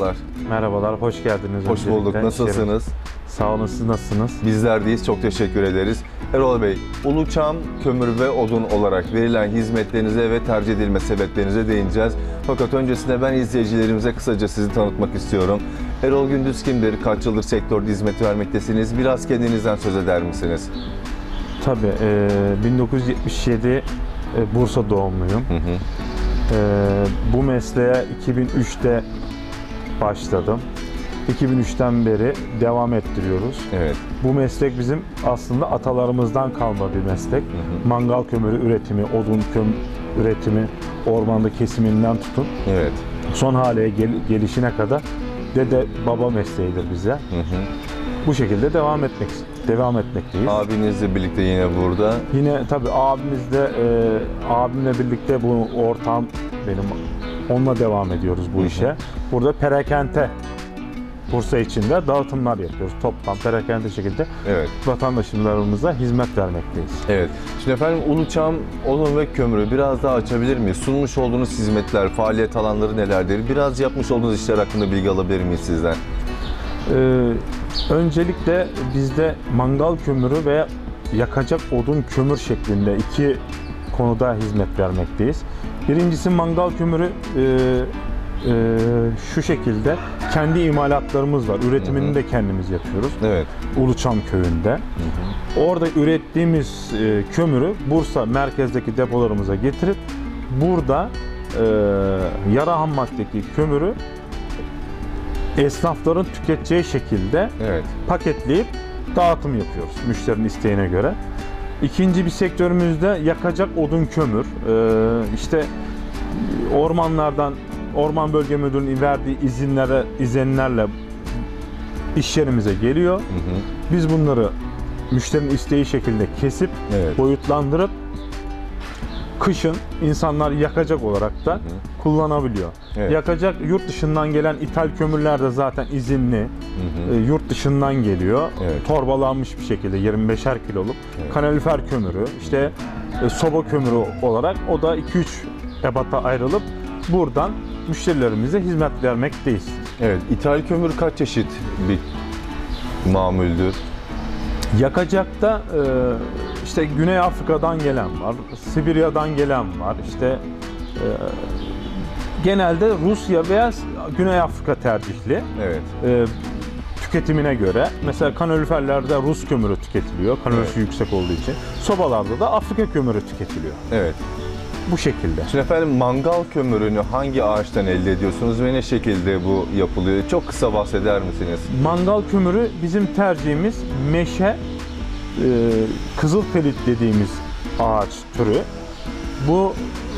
merhabalar. Merhabalar, hoş geldiniz. Hoş bulduk. Nasılsınız? Sağ olun, siz nasılsınız? Bizler deyiz. Çok teşekkür ederiz. Erol Bey, Uluçam Kömür ve Odun olarak verilen hizmetlerinize ve tercih edilme sebeplerinize değineceğiz. Fakat öncesinde ben izleyicilerimize kısaca sizi tanıtmak istiyorum. Erol Gündüz kimdir? Kaç yıldır sektörde hizmet vermektesiniz? Biraz kendinizden söz eder misiniz? Tabii, 1977 Bursa doğumluyum. Bu mesleğe 2003'te başladım. 2003'ten beri devam ettiriyoruz. Evet. Bu meslek bizim aslında atalarımızdan kalma bir meslek. Mangal kömürü üretimi, odun kömür üretimi, ormanda kesiminden tutun. Evet. Son hale gelişine kadar dede baba mesleğidir bize. Bu şekilde devam etmekteyiz. Abinizle birlikte yine burada. Yine tabii abimle birlikte bu ortam benim. Onunla devam ediyoruz bu işe. Burada perakende Bursa içinde dağıtımlar yapıyoruz. Toplam perakende şekilde vatandaşlarımıza hizmet vermekteyiz. Evet. Şimdi efendim Uluçam Odun ve Kömürü biraz daha açabilir miyiz? Sunmuş olduğunuz hizmetler, faaliyet alanları nelerdir? Biraz yapmış olduğunuz işler hakkında bilgi alabilir miyiz sizden? Öncelikle bizde mangal kömürü ve yakacak odun kömür şeklinde iki konuda hizmet vermekteyiz. Birincisi mangal kömürü şu şekilde kendi imalatlarımız var. Üretimini de kendimiz yapıyoruz. Evet. Uluçam köyünde. Orada ürettiğimiz kömürü Bursa merkezdeki depolarımıza getirip burada yara ham maddeki kömürü esnafların tüketeceği şekilde paketleyip dağıtım yapıyoruz müşterinin isteğine göre. İkinci bir sektörümüzde yakacak odun kömür. İşte ormanlardan, Orman Bölge Müdürlüğü'nün verdiği izinlerle iş yerimize geliyor. Biz bunları müşterinin isteği şekilde kesip, boyutlandırıp kışın insanlar yakacak olarak da kullanabiliyor. Yakacak yurt dışından gelen ithal kömürler de zaten izinli. Yurt dışından geliyor. Torbalanmış bir şekilde 25'er kiloluk. Kalorifer kömürü, işte soba kömürü olarak o da 2-3 ebata ayrılıp buradan müşterilerimize hizmet vermekteyiz. Evet. İthal kömür kaç çeşit bir mamuldür? Yakacakta işte Güney Afrika'dan gelen var, Sibirya'dan gelen var. İşte genelde Rusya veya Güney Afrika tercihli. Tüketimine göre. Mesela kaloriferlerde Rus kömürü tüketiliyor. Kalorisi yüksek olduğu için. Sobalarda da Afrika kömürü tüketiliyor. Bu şekilde. Şimdi efendim mangal kömürünü hangi ağaçtan elde ediyorsunuz ve ne şekilde bu yapılıyor? Çok kısa bahseder misiniz? Mangal kömürü bizim tercihimiz meşe, kızılpelit dediğimiz ağaç türü. Bu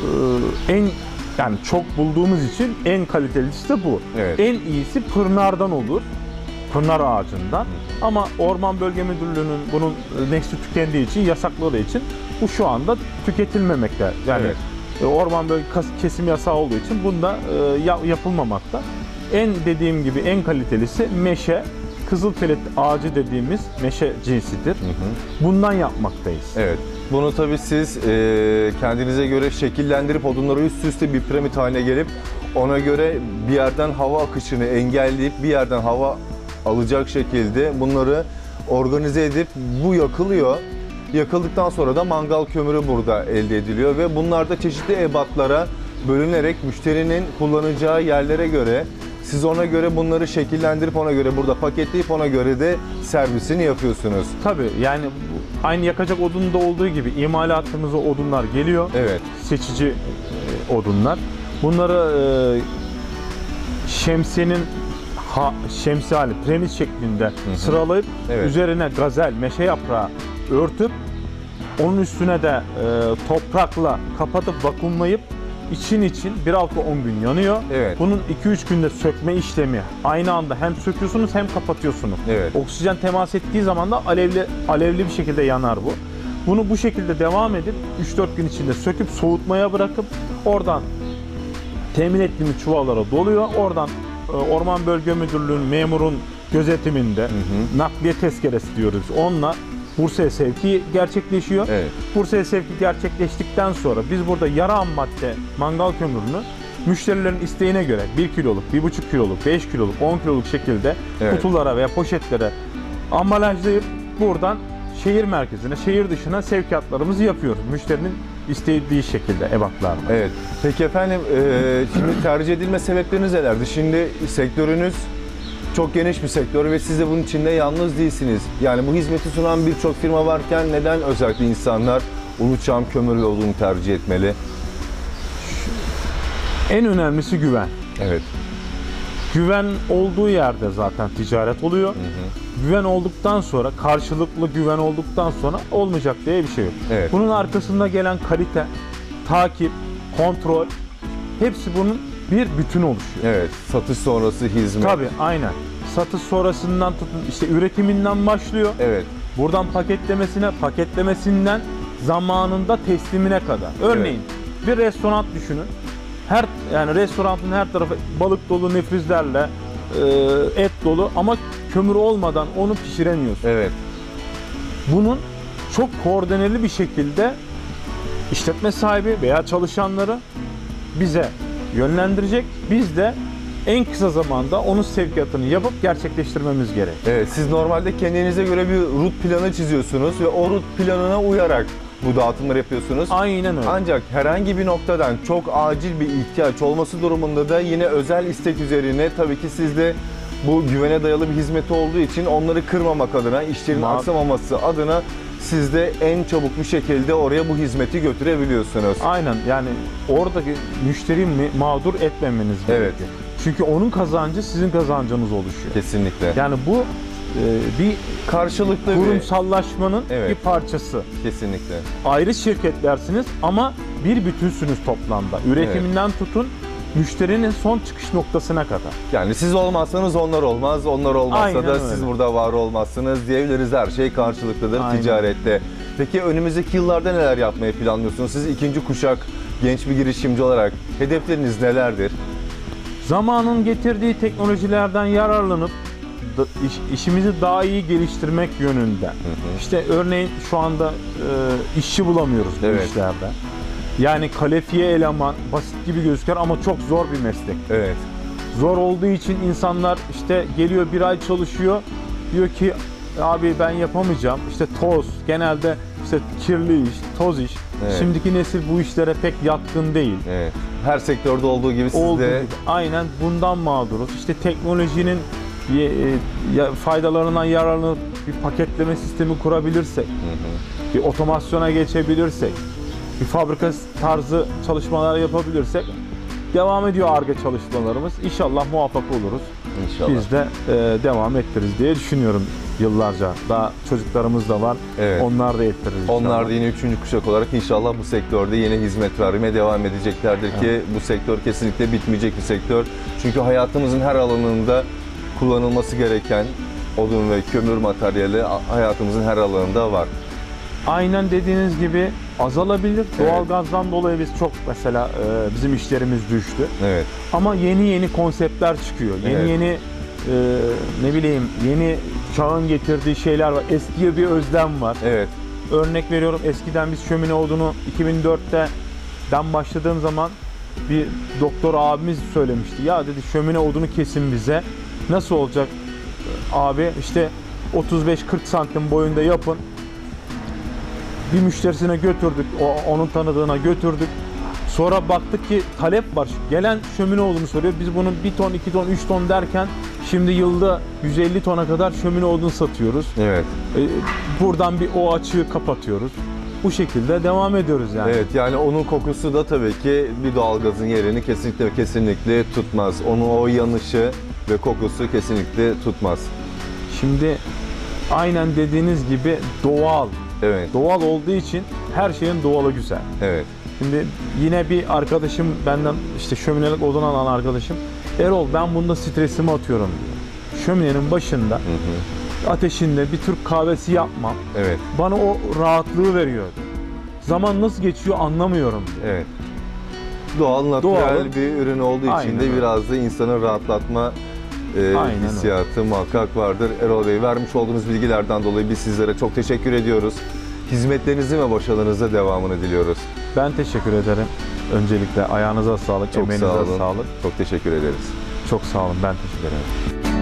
yani çok bulduğumuz için en kalitelisi de bu. En iyisi pırnardan olur. Pınar ağacından. Ama Orman Bölge Müdürlüğü'nün bunun nesli tükendiği için, yasakladığı için bu şu anda tüketilmemekte. Yani orman bölge kesim yasağı olduğu için bunda yapılmamakta. Dediğim gibi en kalitelisi meşe, kızılpelit ağacı dediğimiz meşe cinsidir. Bundan yapmaktayız. Bunu tabii siz kendinize göre şekillendirip odunları üst üste bir piramit haline gelip ona göre bir yerden hava akışını engelleyip bir yerden hava alacak şekilde bunları organize edip bu yakılıyor. Yakıldıktan sonra da mangal kömürü burada elde ediliyor ve bunlar da çeşitli ebatlara bölünerek müşterinin kullanacağı yerlere göre siz ona göre bunları şekillendirip ona göre burada paketleyip ona göre de servisini yapıyorsunuz. Tabii yani aynı yakacak odunda olduğu gibi imalatımıza odunlar geliyor. Seçici odunlar. Bunları şemsiyenin şemsiye hali, piramit şeklinde sıralayıp üzerine gazel, meşe yaprağı örtüp onun üstüne de toprakla kapatıp vakumlayıp için 1-6-10 gün yanıyor. Bunun 2-3 günde sökme işlemi aynı anda hem söküyorsunuz hem kapatıyorsunuz. Oksijen temas ettiği zaman da alevli bir şekilde yanar bu. Bunu bu şekilde devam edip 3-4 gün içinde söküp soğutmaya bırakıp oradan temin ettiğimiz çuvallara doluyor. Oradan Orman Bölge Müdürlüğü'nün memurun gözetiminde nakliye tezkeresi diyoruz. Onunla Bursa'ya sevki gerçekleşiyor. Bursa'ya sevki gerçekleştikten sonra biz burada yara ham madde mangal kömürünü müşterilerin isteğine göre 1 kiloluk, 1,5 kiloluk, 5 kiloluk, 10 kiloluk şekilde kutulara veya poşetlere ambalajlayıp buradan şehir merkezine, şehir dışına sevkiyatlarımızı yapıyoruz. Müşterinin istediği şekilde ebatlarla. Evet. Peki efendim, şimdi tercih edilme sebepleriniz nelerdi? Şimdi sektörünüz çok geniş bir sektör ve siz de bunun içinde yalnız değilsiniz. Yani bu hizmeti sunan birçok firma varken neden özellikle insanlar Uluçam Kömür yolunu tercih etmeli? En önemlisi güven. Evet. Güven olduğu yerde zaten ticaret oluyor. Güven olduktan sonra, karşılıklı güven olduktan sonra olmayacak diye bir şey yok. Evet. Bunun arkasında gelen kalite, takip, kontrol, hepsi bunun bir bütün oluşuyor. Evet. Satış sonrası hizmet. Tabii, aynen. Satış sonrasından tutun, işte üretiminden başlıyor. Evet. Buradan paketlemesinden zamanında teslimine kadar. Örneğin bir restoran düşünün. Yani restoranın her tarafı balık dolu, nefrizlerle, et dolu ama kömür olmadan onu pişiremiyorsun. Evet. Bunun çok koordineli bir şekilde işletme sahibi veya çalışanları bize yönlendirecek. Biz de en kısa zamanda onun sevkiyatını yapıp gerçekleştirmemiz gerek. Evet, siz normalde kendinize göre bir rut planı çiziyorsunuz ve o rut planına uyarak bu dağıtımları yapıyorsunuz. Aynen öyle. Ancak herhangi bir noktadan çok acil bir ihtiyaç olması durumunda da yine özel istek üzerine tabii ki sizde bu güvene dayalı bir hizmeti olduğu için onları kırmamak adına, işlerin aksamaması adına siz de en çabuk bir şekilde oraya bu hizmeti götürebiliyorsunuz. Aynen, yani oradaki müşteriyi mağdur etmemeniz gerekiyor. Evet. Çünkü onun kazancı sizin kazancınız oluşuyor. Kesinlikle. Yani bu bir karşılıklı kurumsallaşmanın Evet. bir parçası. Kesinlikle. Ayrı şirketlersiniz ama bir bütünsünüz toplamda. Üretiminden tutun müşterinin son çıkış noktasına kadar. Yani siz olmazsanız onlar olmaz, onlar olmazsa Aynen da öyle. siz burada var olmazsınız diyebiliriz. Her şey karşılıklıdır Aynen. ticarette. Peki önümüzdeki yıllarda neler yapmayı planlıyorsunuz? Siz ikinci kuşak genç bir girişimci olarak hedefleriniz nelerdir? Zamanın getirdiği teknolojilerden yararlanıp işimizi daha iyi geliştirmek yönünde. İşte örneğin şu anda işçi bulamıyoruz bu Evet. işlerde. Yani kalifiye eleman basit gibi gözükür ama çok zor bir meslek. Evet. Zor olduğu için insanlar işte geliyor, bir ay çalışıyor. Diyor ki abi ben yapamayacağım. İşte toz, genelde işte kirli iş, toz iş. Evet. Şimdiki nesil bu işlere pek yatkın değil. Evet. Her sektörde olduğu gibi siz Olduğu de gibi. Aynen bundan mağduruz. İşte teknolojinin faydalarından yararlanıp bir paketleme sistemi kurabilirsek, bir otomasyona geçebilirsek, bir fabrika tarzı çalışmalar yapabilirsek devam ediyor Ar-Ge çalışmalarımız. İnşallah muvaffak oluruz. İnşallah. Biz de devam ettiririz diye düşünüyorum yıllarca. Daha çocuklarımız da var. Evet. Onlar da ettiririz inşallah. Onlar da yine üçüncü kuşak olarak inşallah bu sektörde yine hizmet vermeye devam edeceklerdir ki bu sektör kesinlikle bitmeyecek bir sektör. Çünkü hayatımızın her alanında kullanılması gereken odun ve kömür materyali hayatımızın her alanında var. Aynen dediğiniz gibi azalabilir. Evet. Doğalgazdan dolayı biz çok mesela bizim işlerimiz düştü. Evet. Ama yeni konseptler çıkıyor. Yeni ne bileyim yeni çağın getirdiği şeyler var. Eskiye bir özlem var. Evet. Örnek veriyorum, eskiden biz şömine odunu 2004'ten başladığım zaman bir doktor abimiz söylemişti. Ya dedi şömine odunu kesin bize. Nasıl olacak abi? İşte 35-40 santim boyunda yapın. Bir müşterisine götürdük, onun tanıdığına götürdük. Sonra baktık ki talep var. Gelen şömine odunu soruyor. Biz bunu 1 ton, 2 ton, 3 ton derken şimdi yılda 150 tona kadar şömine odun satıyoruz. Evet. Buradan o açığı kapatıyoruz. Bu şekilde devam ediyoruz yani. Evet, yani onun kokusu da tabii ki bir doğalgazın yerini kesinlikle tutmaz. Onun o yanışı ve kokusu kesinlikle tutmaz. Şimdi aynen dediğiniz gibi doğal. Evet. Doğal olduğu için her şeyin doğalı güzel. Evet. Şimdi yine bir arkadaşım benden işte şöminelik odun alan arkadaşım, Erol ben bunda stresimi atıyorum diyor. Şöminenin başında ateşinde bir Türk kahvesi yapmam. Evet. Bana o rahatlığı veriyor. Zaman nasıl geçiyor anlamıyorum diyor. Evet. Doğal, natürel Doğal. bir ürün olduğu için Aynen de öyle. biraz da insanı rahatlatma Aynen hissiyatı muhakkak vardır. Erol Bey, vermiş olduğunuz bilgilerden dolayı biz sizlere çok teşekkür ediyoruz. Hizmetlerinizin ve başarılarınızın devamını diliyoruz. Ben teşekkür ederim. Öncelikle ayağınıza sağlık, Çok emeğinize sağ olun. sağlık. Çok teşekkür ederiz. Çok sağ olun. Ben teşekkür ederim.